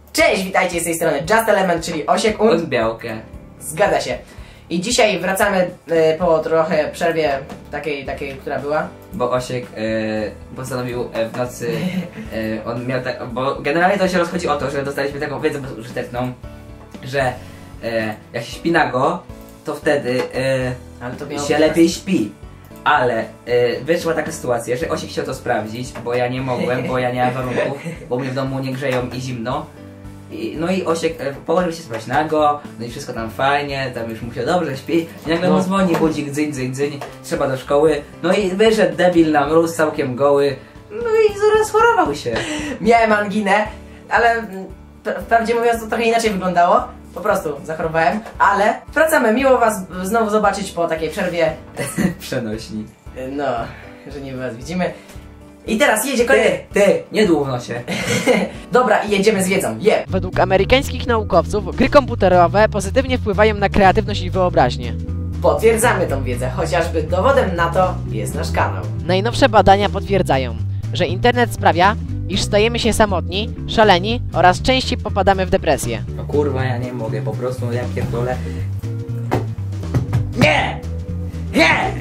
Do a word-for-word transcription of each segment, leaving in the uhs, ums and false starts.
Cześć, witajcie z tej strony Just Element, czyli Osiek und Białkę. Zgadza się. I dzisiaj wracamy y, po trochę przerwie takiej, takiej, która była. Bo Osiek y, postanowił y, w nocy, y, on miał tak, bo generalnie to się rozchodzi o to, że dostaliśmy taką wiedzę bezużyteczną, że y, jak się śpi nago, to wtedy y, Ale to się miało lepiej śpi. Ale y, wyszła taka sytuacja, że Osiek chciał to sprawdzić, bo ja nie mogłem, bo ja nie mam warunków, bo mnie w domu nie grzeją i zimno. I, no i Osiek e, położył się spać nago, no i wszystko tam fajnie, tam już mu się dobrze śpi. I nagle No. mu dzwoni budzik, dzyń, dzyń, dzyń, trzeba do szkoły. No i wyszedł debil na mróz, całkiem goły. No i zaraz chorował się. Miałem anginę, ale mm, p- wprawdzie mówiąc to trochę inaczej wyglądało. Po prostu zachorowałem, ale wracamy. Miło was znowu zobaczyć po takiej przerwie. Przenośni. Y, No, że nie was widzimy. I teraz jedzie kolejny. Ty, ty, nie długo w nosie. Dobra, i jedziemy z wiedzą. Je. Według amerykańskich naukowców gry komputerowe pozytywnie wpływają na kreatywność i wyobraźnię. Potwierdzamy tą wiedzę, chociażby dowodem na to jest nasz kanał. Najnowsze badania potwierdzają, że internet sprawia, iż stajemy się samotni, szaleni oraz częściej popadamy w depresję. No kurwa, ja nie mogę, po prostu ja pierdolę. Nie! Nie!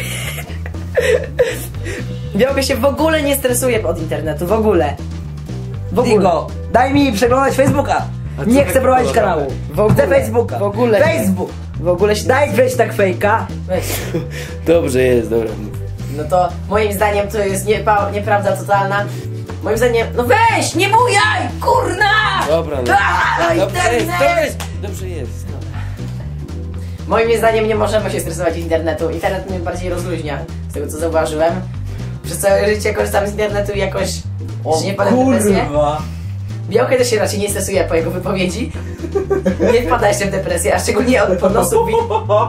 Białka się w ogóle nie stresuje od internetu, w ogóle. W ogóle. Digo, daj mi przeglądać Facebooka! Nie chcę prowadzić kanału. W ogóle. Chcę Facebooka. W ogóle. Facebook! W ogóle się Daj wejść tak fejka. Weź. Dobrze jest, dobra. No to moim zdaniem to jest niepa- nieprawda totalna. Moim zdaniem, no weź, nie bujaj, kurna! Dobra, no. Aaa, Dobrze jest, internet! dobrze jest, dobrze jest. Moim zdaniem nie możemy się stresować internetu. Internet mnie bardziej rozluźnia, z tego co zauważyłem. Przez całe życie korzystam z internetu i jakoś nie wpadłem w depresję. Kurwa! Białka też się raczej nie stresuje po jego wypowiedzi. Nie wpada jeszcze w depresję, a szczególnie od podnosu wi-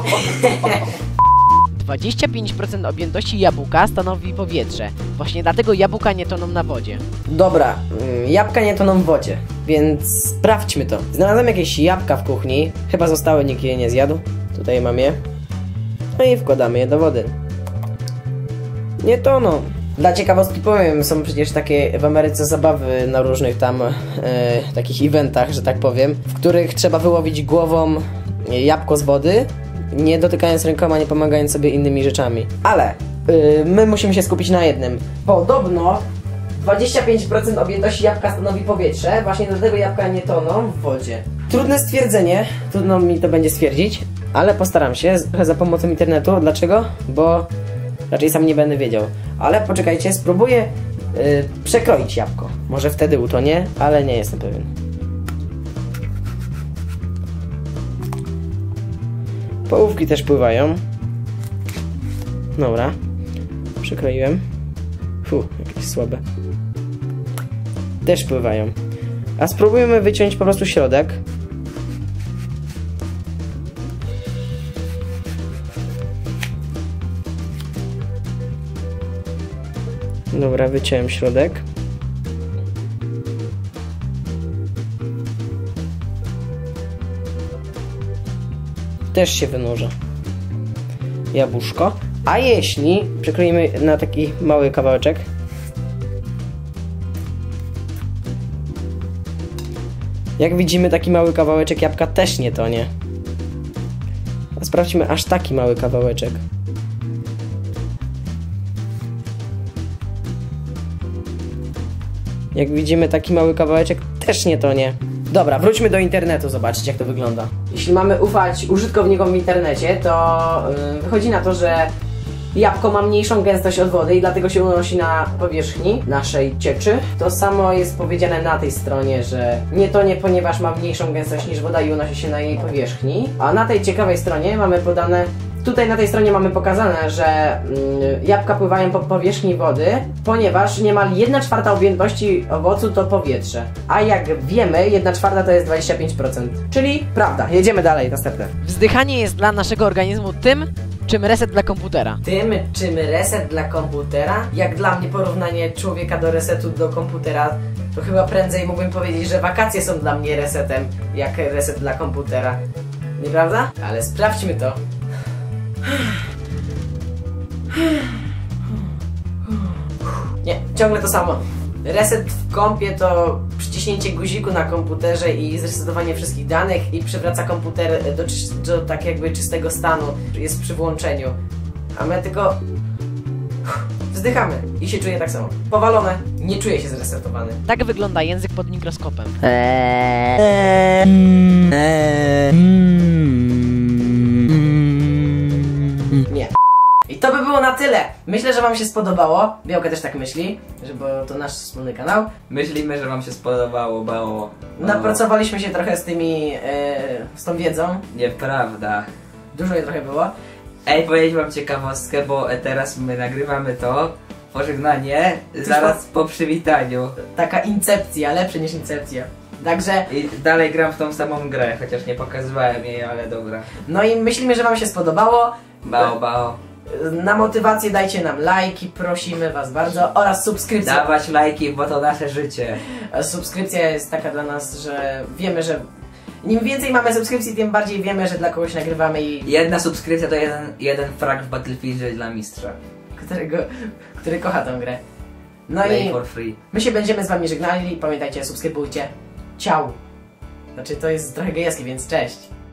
dwadzieścia pięć procent objętości jabłka stanowi powietrze. Właśnie dlatego jabłka nie toną na wodzie. Dobra, mm, jabłka nie toną w wodzie, więc sprawdźmy to. Znalazłem jakieś jabłka w kuchni, chyba zostały, nikt je nie zjadł. Tutaj mam je. No i wkładamy je do wody. Nie toną. Dla ciekawostki powiem, są przecież takie w Ameryce zabawy na różnych tam e, takich eventach, że tak powiem, w których trzeba wyłowić głową jabłko z wody, nie dotykając rękoma, nie pomagając sobie innymi rzeczami. Ale y, my musimy się skupić na jednym. Podobno dwadzieścia pięć procent objętości jabłka stanowi powietrze, właśnie dlatego jabłka nie toną w wodzie. Trudne stwierdzenie, trudno mi to będzie stwierdzić, ale postaram się trochę za pomocą internetu. Dlaczego? Bo raczej sam nie będę wiedział. Ale poczekajcie, spróbuję y, przekroić jabłko. Może wtedy utonie, ale nie jestem pewien. Połówki też pływają. Dobra. Przekroiłem. Fu, jakieś słabe. Też pływają. A spróbujmy wyciąć po prostu środek. Dobra, wyciąłem środek. Też się wynurza jabłuszko. A jeśli przekroimy na taki mały kawałeczek, jak widzimy, taki mały kawałeczek jabłka też nie tonie. A sprawdźmy aż taki mały kawałeczek. Jak widzimy, taki mały kawałeczek też nie tonie. Dobra, wróćmy do internetu, zobaczcie jak to wygląda. Jeśli mamy ufać użytkownikom w internecie, to yy, wychodzi na to, że jabłko ma mniejszą gęstość od wody i dlatego się unosi na powierzchni naszej cieczy. To samo jest powiedziane na tej stronie, że nie tonie, ponieważ ma mniejszą gęstość niż woda i unosi się na jej powierzchni. A na tej ciekawej stronie mamy podane, tutaj na tej stronie mamy pokazane, że yy, jabłka pływają po powierzchni wody, ponieważ niemal jedna czwarta objętości owocu to powietrze. A jak wiemy, jedna czwarta to jest dwadzieścia pięć procent. Czyli prawda. Jedziemy dalej, następne. Wzdychanie jest dla naszego organizmu tym, czym reset dla komputera. Tym, czym reset dla komputera? Jak dla mnie porównanie człowieka do resetu do komputera, to chyba prędzej mógłbym powiedzieć, że wakacje są dla mnie resetem, jak reset dla komputera. Nieprawda? Ale sprawdźmy to. Nie, ciągle to samo. Reset w kompie to przecież wciśnięcie guziku na komputerze i zresetowanie wszystkich danych i przywraca komputer do, czyś- do tak jakby czystego stanu, jest przy włączeniu. A my tylko wzdychamy i się czuje tak samo. Powalone, nie czuję się zresetowany. Tak wygląda język pod mikroskopem. Nie. I to by było na tyle. Myślę, że wam się spodobało. Białka też tak myśli, że bo to nasz wspólny kanał. Myślimy, że wam się spodobało, bało. Napracowaliśmy się trochę z tymi, e, z tą wiedzą. Nieprawda. Dużo jej trochę było. Ej, powiedzieć wam ciekawostkę, bo teraz my nagrywamy to. Pożegnanie zaraz po przywitaniu. Taka incepcja, lepsze niż incepcja. Także, I dalej gram w tą samą grę, chociaż nie pokazywałem jej, ale dobra. no i myślimy, że wam się spodobało. Bao, bao. Na motywację dajcie nam lajki, prosimy was bardzo, oraz subskrypcję. Dawać lajki, bo to nasze życie. Subskrypcja jest taka dla nas, że wiemy, że im więcej mamy subskrypcji, tym bardziej wiemy, że dla kogoś nagrywamy i Jedna subskrypcja to jeden, jeden frag w Battlefieldzie dla mistrza. którego, który kocha tę grę. No Play i for free. my się będziemy z wami żegnali, pamiętajcie, subskrybujcie. Ciao. Znaczy to jest trochę gejowskie, więc cześć.